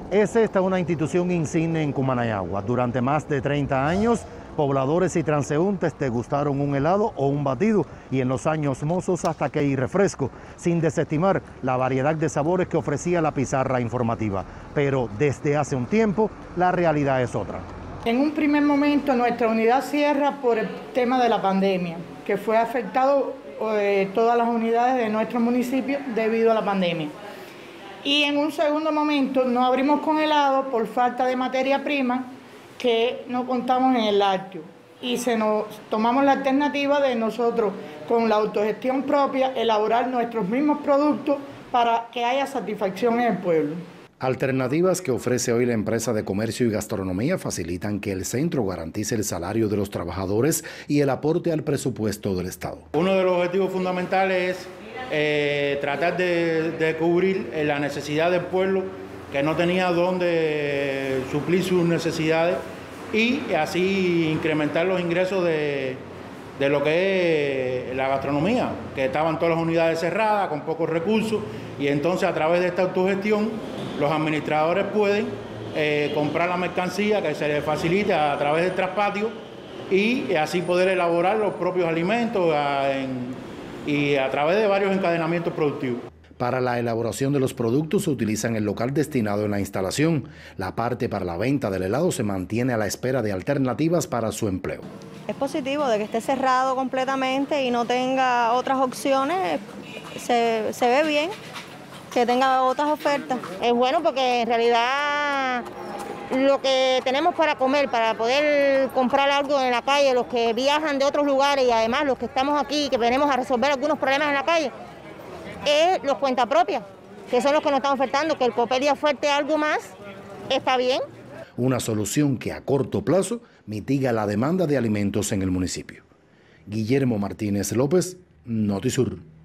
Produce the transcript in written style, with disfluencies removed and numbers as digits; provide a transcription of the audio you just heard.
Es esta una institución insigne en Cumanayagua. Durante más de 30 años, pobladores y transeúntes degustaron un helado o un batido y en los años mozos hasta que hay refresco, sin desestimar la variedad de sabores que ofrecía la pizarra informativa. Pero desde hace un tiempo, la realidad es otra. En un primer momento nuestra unidad cierra por el tema de la pandemia, que fue afectado todas las unidades de nuestro municipio debido a la pandemia. Y en un segundo momento nos abrimos con helado por falta de materia prima que no contamos en el lácteo. Y tomamos la alternativa de nosotros, con la autogestión propia, elaborar nuestros mismos productos para que haya satisfacción en el pueblo. Alternativas que ofrece hoy la empresa de comercio y gastronomía facilitan que el centro garantice el salario de los trabajadores y el aporte al presupuesto del Estado. Uno de los objetivos fundamentales es tratar de cubrir la necesidad del pueblo que no tenía dónde suplir sus necesidades y así incrementar los ingresos de lo que es la gastronomía, que estaban todas las unidades cerradas con pocos recursos y entonces a través de esta autogestión los administradores pueden comprar la mercancía que se les facilita a través del traspatio y así poder elaborar los propios alimentos y a través de varios encadenamientos productivos. Para la elaboración de los productos se utilizan el local destinado en la instalación. La parte para la venta del helado se mantiene a la espera de alternativas para su empleo. Es positivo de que esté cerrado completamente y no tenga otras opciones. Se ve bien que tenga otras ofertas. Es bueno porque en realidad lo que tenemos para comer, para poder comprar algo en la calle, los que viajan de otros lugares y además los que estamos aquí, que venimos a resolver algunos problemas en la calle, es los cuentapropias, que son los que nos están ofertando, que el Copelia oferte algo más, está bien. Una solución que a corto plazo mitiga la demanda de alimentos en el municipio. Guillermo Martínez López, Notisur.